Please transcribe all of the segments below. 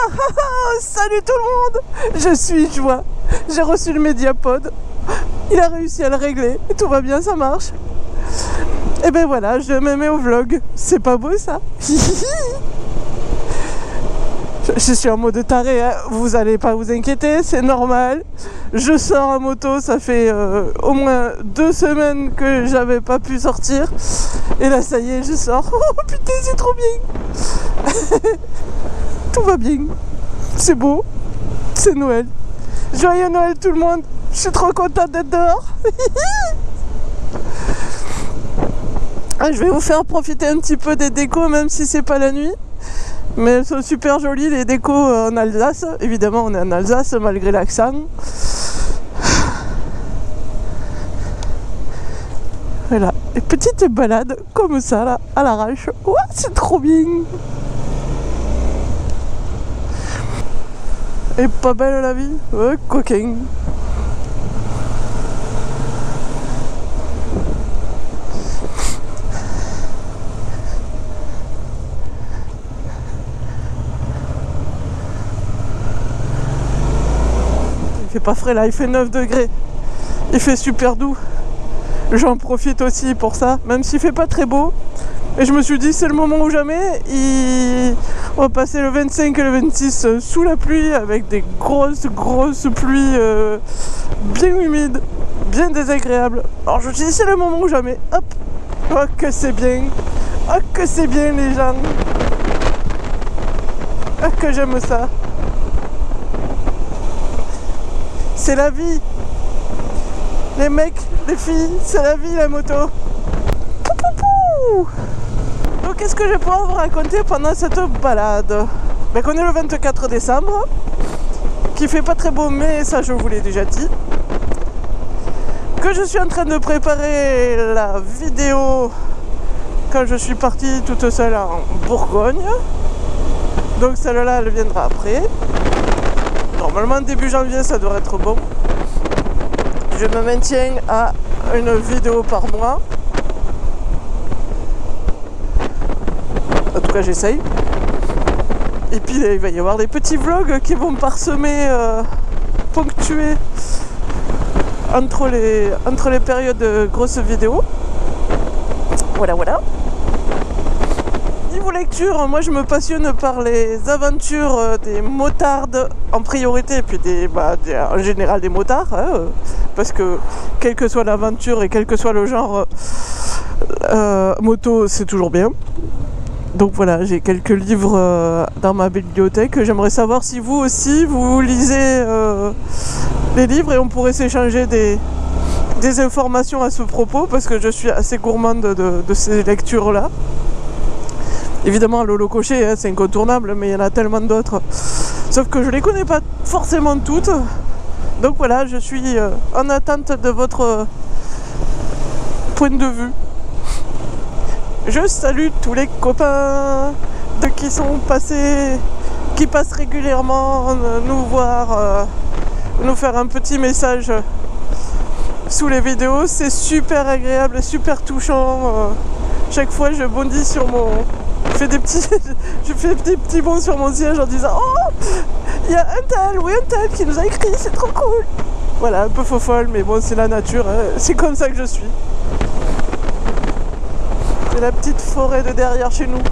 Salut tout le monde! Je suis Joie. J'ai reçu le Mediapod. Il a réussi à le régler. Tout va bien, ça marche. Et ben voilà, je me mets au vlog. C'est pas beau ça? Je suis en mode taré, hein. Vous allez pas vous inquiéter, c'est normal. Je sors en moto, ça fait au moins 2 semaines que j'avais pas pu sortir. Et là ça y est, je sors. Oh putain, c'est trop bien. Tout va bien. C'est beau. C'est Noël. Joyeux Noël tout le monde. Je suis trop contente d'être dehors. Je vais vous faire profiter un petit peu des décos, même si c'est pas la nuit. Mais elles sont super jolies, les décos en Alsace. Évidemment, on est en Alsace, malgré l'accent. Voilà, les petites balades comme ça, là, à l'arrache. Ouais, c'est trop bien. Et pas belle la vie? Ouais, coquin. Il fait pas frais là, il fait 9 degrés. Il fait super doux. J'en profite aussi pour ça, même s'il fait pas très beau. Et je me suis dit c'est le moment ou jamais. On va passer le 25 et le 26 sous la pluie avec des grosses pluies bien humides, bien désagréables. Alors je me suis dit c'est le moment ou jamais. Hop. Oh que c'est bien. Oh que c'est bien les gens. Oh que j'aime ça. C'est la vie. Les mecs, les filles, c'est la vie la moto. Pou, pou, pou. Donc qu'est-ce que je vais pouvoir vous raconter pendant cette balade? Ben, qu'on est le 24 décembre, qu'il fait pas très beau, mais ça je vous l'ai déjà dit. Que je suis en train de préparer la vidéo quand je suis partie toute seule en Bourgogne. Donc celle-là elle viendra après. Normalement début janvier ça devrait être bon. Je me maintiens à une vidéo par mois. En tout cas j'essaye. Et puis il va y avoir des petits vlogs qui vont parsemer, ponctuer entre les périodes de grosses vidéos. Voilà voilà. Niveau lecture, moi je me passionne par les aventures des motards en priorité, et puis en général des motards, hein, parce que quelle que soit l'aventure et quel que soit le genre moto, c'est toujours bien. Donc voilà, j'ai quelques livres dans ma bibliothèque. J'aimerais savoir si vous aussi vous lisez les livres et on pourrait s'échanger des informations à ce propos, parce que je suis assez gourmande de ces lectures là. Évidemment, Lolo Cochet, hein, c'est incontournable, mais il y en a tellement d'autres. Sauf que je les connais pas forcément toutes. Donc voilà, je suis en attente de votre point de vue. Je salue tous les copains qui sont passés, qui passent régulièrement nous voir, nous faire un petit message sous les vidéos. C'est super agréable, super touchant. Chaque fois, je bondis sur mon... Je fais des petits bonds sur mon siège en disant « Oh, il y a un tel ou un tel qui nous a écrit, c'est trop cool !» Voilà, un peu faux folle, mais bon, c'est la nature, hein. C'est comme ça que je suis. C'est la petite forêt de derrière chez nous.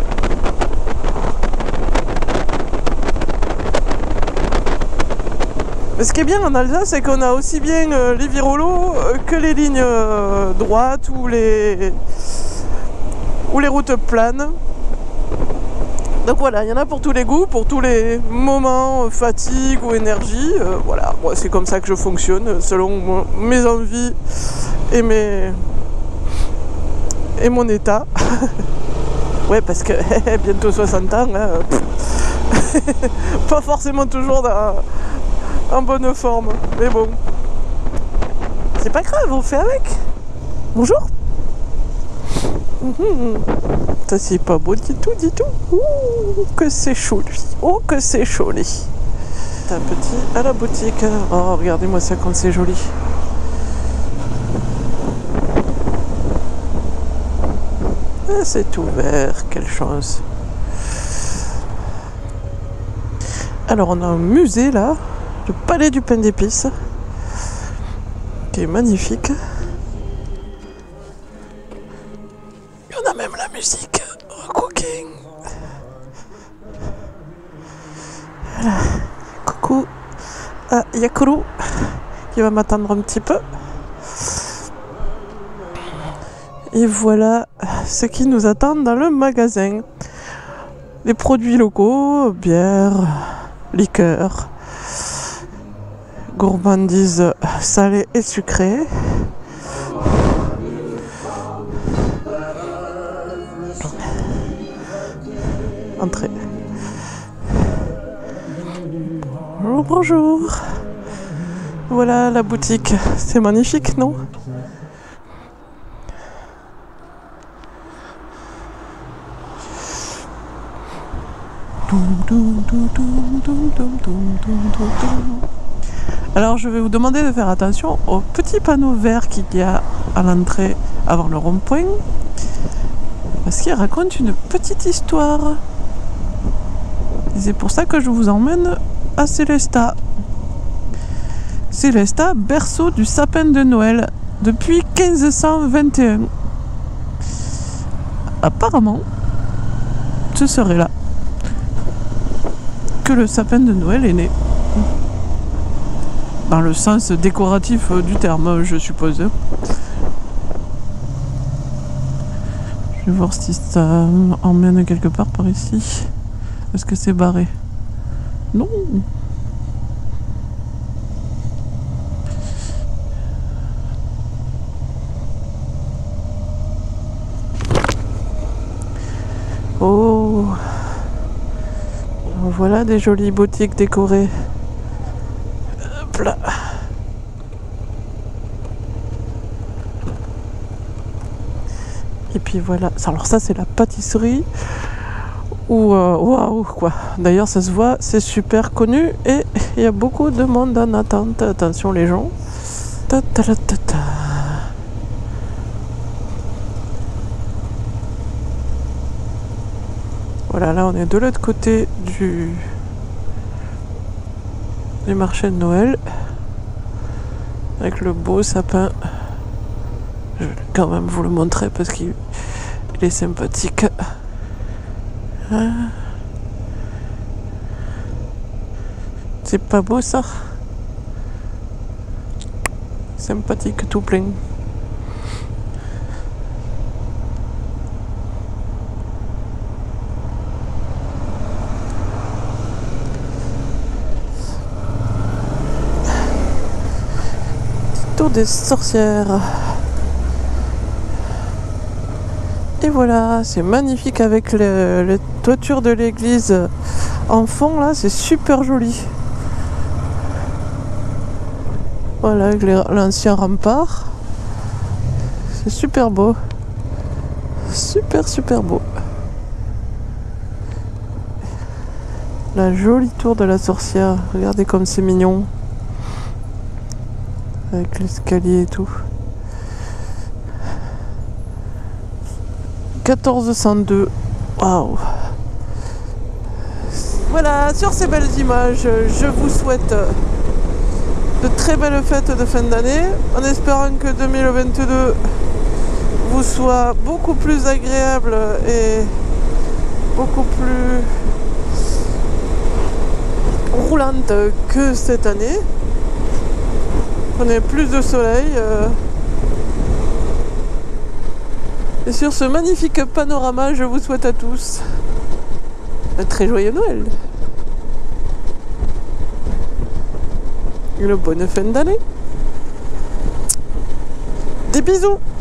Mais ce qui est bien en Alsace, c'est qu'on a aussi bien les virolos que les lignes droites ou les routes planes. Donc voilà, il y en a pour tous les goûts, pour tous les moments, fatigue ou énergie. Voilà, moi c'est comme ça que je fonctionne, selon mes envies et mon état. Ouais, parce que bientôt 60 ans, hein, pas forcément toujours en bonne forme. Mais bon, c'est pas grave, on fait avec. Bonjour. Ça c'est pas beau du tout, du tout. Ouh, que c'est chaud lui. Oh, que c'est chaud lui. C'est un petit à la boutique. Oh, regardez-moi ça comme c'est joli. Ah, c'est ouvert, quelle chance. Alors on a un musée là, le palais du pain d'épices, qui est magnifique. Et on a même la musique au cooking. Voilà. Coucou à Yakuru qui va m'attendre un petit peu. Et voilà ce qui nous attend dans le magasin. Les produits locaux, bière, liqueur, gourmandises salées et sucrées. Entrée. Bonjour, bonjour. Voilà la boutique. C'est magnifique, non ? Alors je vais vous demander de faire attention au petit panneau vert qu'il y a à l'entrée avant le rond-point, parce qu'il raconte une petite histoire. Et c'est pour ça que je vous emmène à Célestat. Célestat, berceau du sapin de Noël depuis 1521. Apparemment, ce serait là que le sapin de Noël est né. Dans le sens décoratif du terme, je suppose. Je vais voir si ça emmène quelque part par ici. Est-ce que c'est barré? Non. Oh. Voilà des jolies boutiques décorées. Hop là. Et puis voilà. Alors ça c'est la pâtisserie. Waouh quoi. D'ailleurs ça se voit, c'est super connu et il y a beaucoup de monde en attente. Attention les gens. Ta ta ta ta ta. Voilà, là on est de l'autre côté du marché de Noël avec le beau sapin. Je vais quand même vous le montrer parce qu'il est sympathique. C'est pas beau ça? Sympathique tout plein. Tour des sorcières. Et voilà, c'est magnifique avec les toitures de l'église en fond là, c'est super joli. Voilà, avec l'ancien rempart. C'est super beau. Super beau. La jolie tour de la sorcière. Regardez comme c'est mignon. Avec l'escalier et tout. 1402. Waouh. Voilà, sur ces belles images, je vous souhaite de très belles fêtes de fin d'année, en espérant que 2022 vous soit beaucoup plus agréable et beaucoup plus roulante que cette année. Qu'on ait plus de soleil. Et sur ce magnifique panorama, je vous souhaite à tous un très joyeux Noël. Une bonne fin d'année. Des bisous.